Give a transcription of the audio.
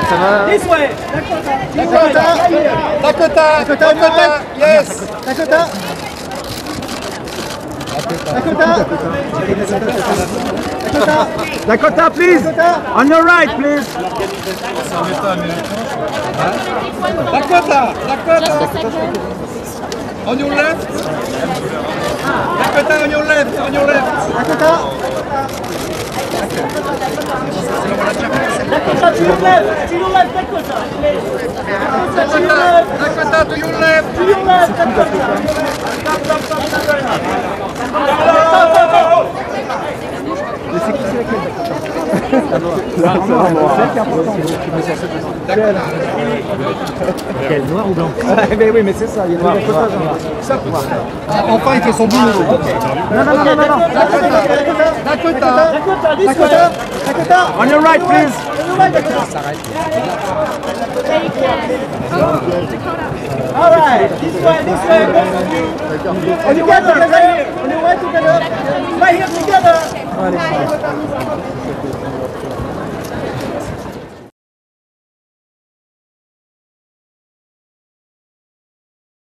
ça va? This way. Dakota, yes. Dakota, please! On your right, please! Dakota. On your left. Dakota, on your left. Dakota to your left. Dakota. Dakota to your left. To your left, Dakota. Quel noir ou blanc? Oui, mais c'est ça, il y a noir. Enfin, il fait son boulot. Non. Dakota. On your right, please! All right, this way, both of you. On your right together. Right here together.